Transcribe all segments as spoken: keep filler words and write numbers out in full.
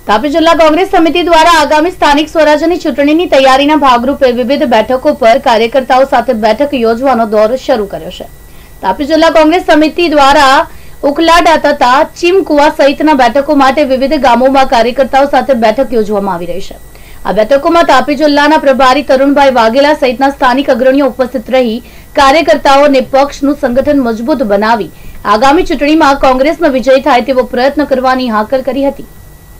તાપી જિલ્લા કોંગ્રેસ સમિતિ દ્વારા આગામી સ્થાનિક સ્વરાજ્યની ચૂંટણીની તૈયારીના ભાગરૂપે વિવિધ બેઠકો પર કાર્યકર્તાઓ સાથે બેઠક યોજવાનો દોર શરૂ કર્યો છે। તાપી જિલ્લા કોંગ્રેસ સમિતિ દ્વારા ઉકલાડા તથા ચીમકુવા સહિતના બેઠકો માટે વિવિધ ગામોમાં કાર્યકર્તાઓ સાથે બેઠક યોજવામાં આવી રહી છે। આ બેઠકોમાં તાપી જિલ્લાના પ્રભારી તરુણભાઈ વાઘેલા સહિતના સ્થાનિક અગ્રણીઓ ઉપસ્થિત રહી કાર્યકર્તાઓને પક્ષનું સંગઠન મજબૂત બનાવી આગામી ચૂંટણીમાં કોંગ્રેસનો વિજય થાય તેવો પ્રયત્ન કરવાની હાકલ કરી હતી।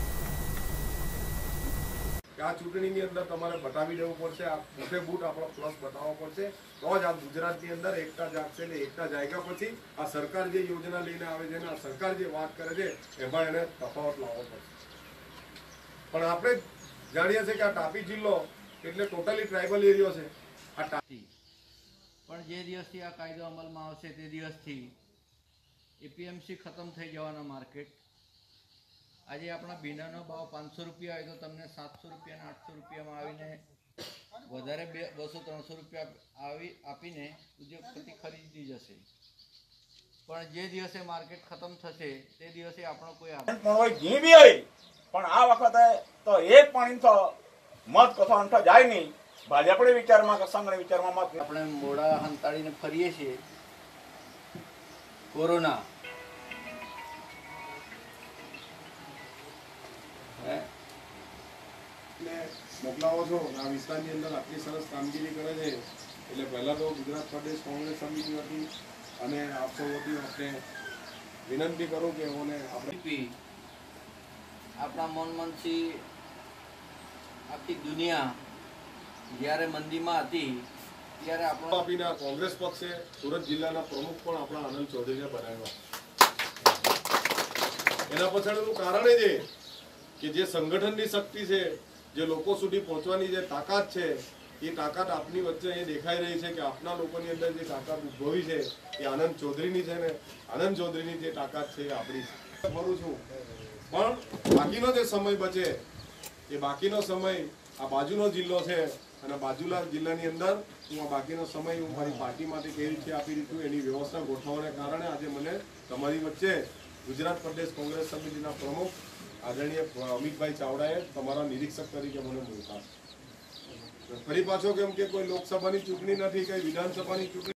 આ ચૂંટણીની અંદર તમારે બતાવી દેવું પડશે, આ મોટે બૂટ આપણો પ્લસ બતાવવો પડશે, તો જ આ ગુજરાતની અંદર એકતા જાગશે ને એકતા જાગ્યા પછી આ સરકાર જે યોજના લઈને આવે છે ને આ સરકાર જે વાત કરે છે એમાં એને તફાવત લાવવો પડશે। પણ આપણે જાણીએ છીએ કે આ તાપી જિલ્લો એટલે ટોટલી ટ્રાઇબલ એરિયો છે। આ તાપી પણ જે દિવસથી આ કાયદો અમલમાં આવશે તે દિવસથી એપીએમસી ખતમ થઈ જવાના માર્કેટ। आज अपना भींडानो भाव पांच सौ रुपया है तो तमने सात सौ रुपया आठ सौ रुपया में आवीने वधारे बसो त्रणसो रुपया आवी आपीने उद्योगपति खरीदी जशे। पण जे दिवसे मार्केट खत्म थशे ते दिवसे आपणो कोई पण होय घी बी होय पण आ वखते तो एक पाणी तो मत कसो अंठो जाय नहीं भाजपड़े विचार में संघने विचार में मत आपणे मोड़ा हंताड़ीने फरीए छीए। कोरोना મોકલાવો છો આ વિસ્તારની અંદર આટલી સરસ કામગીરી કરે છે એટલે પહેલા તો ગુજરાત પ્રદેશ કોંગ્રેસ સમિતિ વતી અને આપ સૌ વતી આપણે વિનંતી કરું કે એઓને આપણે આપણા મનમોહનસિંહ આખી દુનિયા જ્યારે મંદીમાં હતી ત્યારે આપણો આપીને કોંગ્રેસ પક્ષે સુરત જિલ્લાના પ્રમુખ પણ આપણા આનંદ ચૌધરીને બનાવ્યા। એના પાછળનું કારણ એ છે કે જે સંગઠનની શક્તિ છે, જે લોકો સુધી પહોંચવાની જે તાકાત છે એ તાકાત આપની વચ્ચે એ દેખાઈ રહી છે કે આપના લોકોની અંદર જે તાકાત ઉદ્ભવી છે એ આનંદ ચૌધરીની છે ને આનંદ ચૌધરીની જે તાકાત છે એ આપણી છે। કરું છું પણ બાકીનો જે સમય બચે એ બાકીનો સમય આ બાજુનો જિલ્લો છે અને બાજુના જિલ્લાની અંદર હું આ બાકીનો સમય હું મારી પાર્ટી માટે કેવી રીતે આપી દીધું એની વ્યવસ્થા ગોઠવવાને કારણે આજે મને તમારી વચ્ચે ગુજરાત પ્રદેશ કોંગ્રેસ સમિતિના પ્રમુખ आदरणीय अमित भाई चावड़ाए तमारा निरीक्षक तरीके मैंने मूका फरी पाछो केम के कोई लोकसभा की चूंटणी नहीं, कई विधानसभा की चूंटणी